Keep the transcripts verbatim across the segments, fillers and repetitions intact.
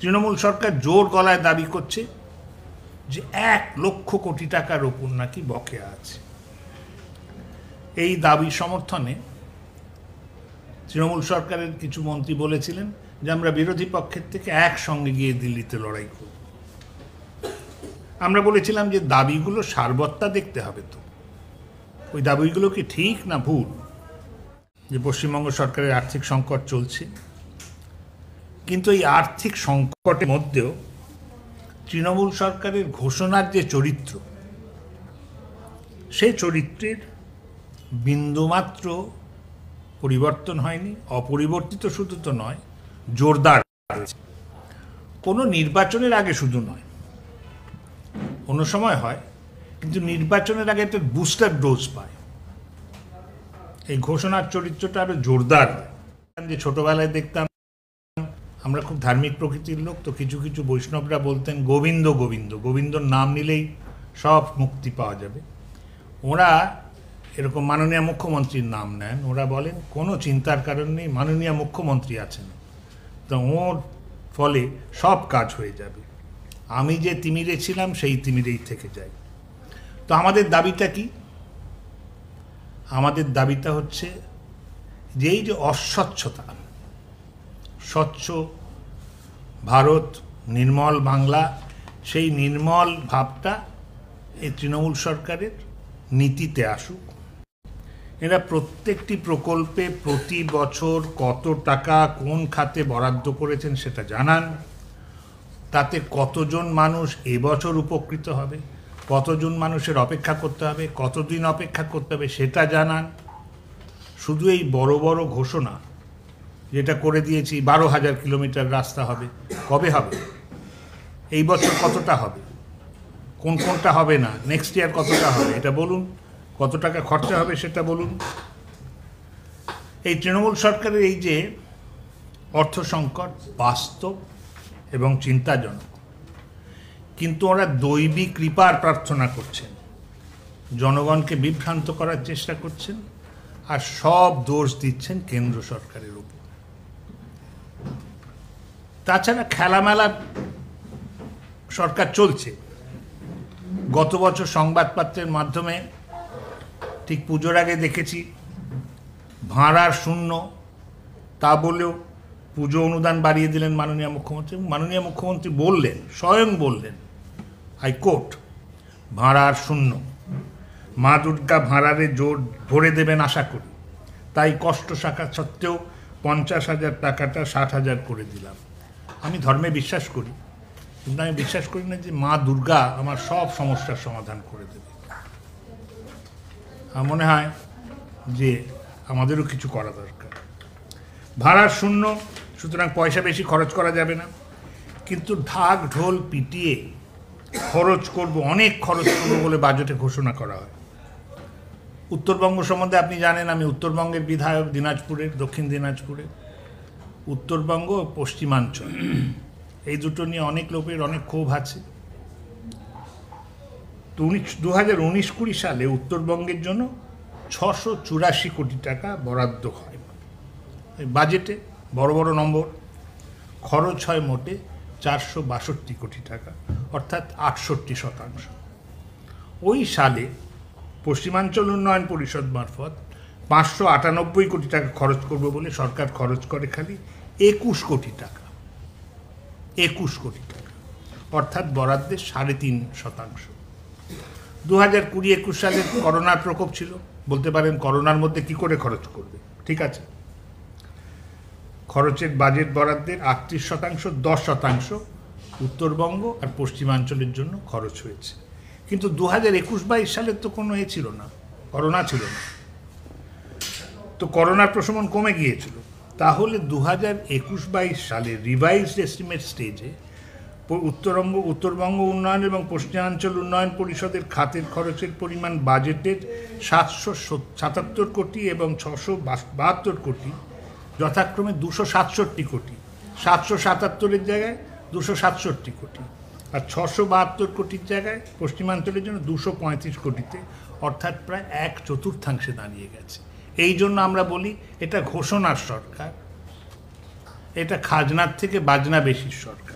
তৃণমূল সরকার জোর গলায় দাবি করছে যে এক লক্ষ কোটি টাকার ওপর নাকি বকেয়া আছে। এই দাবি সমর্থনে তৃণমূল সরকারের কিছু মন্ত্রী বলেছিলেন যে আমরা বিরোধী পক্ষের থেকে একসঙ্গে গিয়ে দিল্লিতে লড়াই করব। আমরা বলেছিলাম যে দাবিগুলো সারবত্তা দেখতে হবে, তো ওই দাবিগুলো কি ঠিক না ভুল? যে পশ্চিমবঙ্গ সরকারের আর্থিক সংকট চলছে, কিন্তু এই আর্থিক সংকটের মধ্যেও তৃণমূল সরকারের ঘোষণার যে চরিত্র, সেই চরিত্রের বিন্দুমাত্র পরিবর্তন হয়নি। অপরিবর্তিত শুধু তো নয়, জোরদার হয়েছে। কোনো নির্বাচনের আগে শুধু নয়, কোনো সময় হয়, কিন্তু নির্বাচনের আগে একটা বুস্টার ডোজ পায়। এই ঘোষণার চরিত্রটা আরো জোরদার হয়। যে ছোটবেলায় দেখতাম, আমরা খুব ধার্মিক প্রকৃতির লোক, তো কিছু কিছু বৈষ্ণবরা বলতেন গোবিন্দ গোবিন্দ, গোবিন্দর নাম নিলেই সব মুক্তি পাওয়া যাবে। ওরা এরকম মাননীয় মুখ্যমন্ত্রীর নাম নেন, ওরা বলেন কোনো চিন্তার কারণ নেই, মাননীয় মুখ্যমন্ত্রী আছেন, তো ওর ফলে সব কাজ হয়ে যাবে। আমি যে তিমিরে ছিলাম সেই তিমিরেই থেকে যাই। তো আমাদের দাবিটা কি? আমাদের দাবিটা হচ্ছে যে এই যে অস্বচ্ছতা, স্বচ্ছ ভারত, নির্মল বাংলা, সেই নির্মল ভাবটা এই তৃণমূল সরকারের নীতিতে আসুক। এরা প্রত্যেকটি প্রকল্পে প্রতি বছর কত টাকা কোন খাতে বরাদ্দ করেছেন সেটা জানান। তাতে কতজন মানুষ এবছর উপকৃত হবে, কতজন মানুষের অপেক্ষা করতে হবে, কতদিন অপেক্ষা করতে হবে সেটা জানান। শুধু এই বড় বড় ঘোষণা যেটা করে দিয়েছি, বারো হাজার কিলোমিটার রাস্তা হবে, কবে হবে? এই বছর কতটা হবে, কোন কোনটা হবে না, নেক্সট ইয়ার কতটা হবে এটা বলুন, কত টাকা খরচা হবে সেটা বলুন। এই তৃণমূল সরকারের এই যে অর্থ সংকট বাস্তব এবং চিন্তাজনক, কিন্তু ওরা দৈবিক কৃপার প্রার্থনা করছেন, জনগণকে বিভ্রান্ত করার চেষ্টা করছেন, আর সব দোষ দিচ্ছেন কেন্দ্র সরকারের উপর। তাছাড়া খেলামেলা সরকার চলছে। গত বছর সংবাদপত্রের মাধ্যমে ঠিক পুজোর আগে দেখেছি ভাড়ার শূন্য, তা বলেও পুজো অনুদান বাড়িয়ে দিলেন মাননীয় মুখ্যমন্ত্রী। মাননীয় মুখ্যমন্ত্রী বললেন, স্বয়ং বললেন, হাইকোর্ট ভাড়ার শূন্য, মা দুর্গা ভাড়ারে জোর ভরে দেবেন আশা করি, তাই কষ্ট শাখা সত্ত্বেও পঞ্চাশ হাজার টাকাটা ষাট হাজার করে দিলাম। আমি ধর্মে বিশ্বাস করি, কিন্তু আমি বিশ্বাস করি না যে মা দুর্গা আমার সব সমস্যার সমাধান করে দেবে। আমার মনে হয় যে আমাদেরও কিছু করা দরকার। ভাড়ার শূন্য, সুতরাং পয়সা বেশি খরচ করা যাবে না, কিন্তু ঢাক ঢোল পিটিয়ে খরচ করব, অনেক খরচ করবো বলে বাজেটে ঘোষণা করা হয়। উত্তরবঙ্গ সম্বন্ধে আপনি জানেন, আমি উত্তরবঙ্গের বিধায়ক, দিনাজপুরের, দক্ষিণ দিনাজপুরের। উত্তরবঙ্গ ও পশ্চিমাঞ্চল, এই দুটো নিয়ে অনেক লোকের অনেক ক্ষোভ আছে। তো উনিশ দু হাজার উনিশ কুড়ি সালে উত্তরবঙ্গের জন্য ছশো চুরাশি কোটি টাকা বরাদ্দ হয় বাজেটে, বড় বড় নম্বর। খরচ হয় মোটে চারশো বাষট্টি কোটি টাকা, অর্থাৎ আটষট্টি শতাংশ। ওই সালে পশ্চিমাঞ্চল উন্নয়ন পরিষদ মারফত পাঁচশো আটানব্বই কোটি টাকা খরচ করবে বলে সরকার খরচ করে খালি একুশ কোটি টাকা, একুশ কোটি টাকা, অর্থাৎ বরাদ্দের সাড়ে তিন শতাংশ। দু হাজার কুড়ি একুশ সালের করোনার প্রকোপ ছিল, বলতে পারেন করোনার মধ্যে কি করে খরচ করবে, ঠিক আছে। খরচের বাজেট বরাদ্দের আটত্রিশ শতাংশ, দশ শতাংশ উত্তরবঙ্গ আর পশ্চিমাঞ্চলের জন্য খরচ হয়েছে। কিন্তু দু হাজার একুশ বাইশ সালের তো কোনো এ ছিল না, করোনা ছিল না, তো করোনার প্রশমন কমে গিয়েছিল। তাহলে দু হাজার একুশ বাইশ সালের রিভাইজড এস্টিমেট স্টেজে উত্তরবঙ্গ উত্তরবঙ্গ উন্নয়ন এবং পশ্চিমাঞ্চল উন্নয়ন পরিষদের খাতের খরচের পরিমাণ বাজেটের সাতশো সাতাত্তর কোটি এবং ছশো বাহাত্তর কোটি, যথাক্রমে দুশো সাতষট্টি কোটি, সাতশো সাতাত্তরের জায়গায় দুশো সাতষট্টি কোটি, আর ছশো বাহাত্তর কোটির জায়গায় পশ্চিমাঞ্চলের জন্য দুশো পঁয়ত্রিশ কোটিতে, অর্থাৎ প্রায় এক চতুর্থাংশে দাঁড়িয়ে গেছে। এই জন্য আমরা বলি এটা ঘোষণার সরকার, এটা খাজনার থেকে বাজনা বেশির সরকার।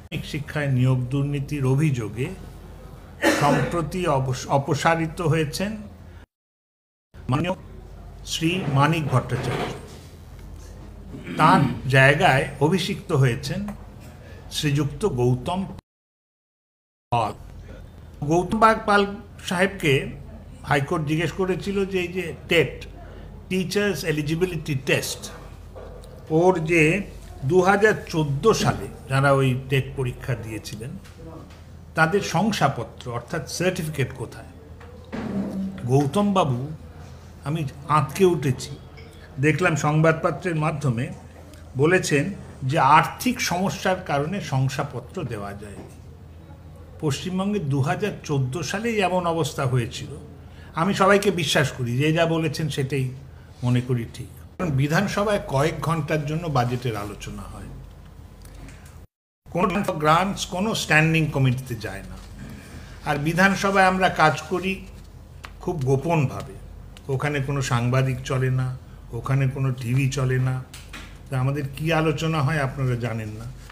শিক্ষায় নিয়োগ দুর্নীতির অভিযোগে সম্প্রতি অপসারিত হয়েছেন মাননীয় শ্রী মানিক ভট্টাচার্য। তার জায়গায় অভিষিক্ত হয়েছেন শ্রীযুক্ত গৌতম পাল। গৌতম পাল সাহেবকে হাইকোর্ট জিজ্ঞেস করেছিল যে এই যে টেট, টিচার্স এলিজিবিলিটি টেস্ট, ওর যে দু হাজার চোদ্দো সালে যারা ওই টেট পরীক্ষা দিয়েছিলেন তাদের শংসাপত্র অর্থাৎ সার্টিফিকেট কোথায়। গৌতম বাবু, আমি আঁতকে উঠেছি, দেখলাম সংবাদপত্রের মাধ্যমে বলেছেন যে আর্থিক সমস্যার কারণে শংসাপত্র দেওয়া যায়নি। পশ্চিমবঙ্গে দু হাজার চোদ্দো সালেই এমন অবস্থা হয়েছিল। আমি সবাইকে বিশ্বাস করি, যে যা বলেছেন সেটাই মনে করি ঠিক। কারণ বিধানসভায় কয়েক ঘন্টার জন্য বাজেটের আলোচনা হয়, কোনো গ্রান্টস কোনো স্ট্যান্ডিং কমিটিতে যায় না। আর বিধানসভায় আমরা কাজ করি খুব গোপনভাবে, ওখানে কোনো সাংবাদিক চলে না, ওখানে কোনো টিভি চলে না। তা আমাদের কি আলোচনা হয় আপনারা জানেন না।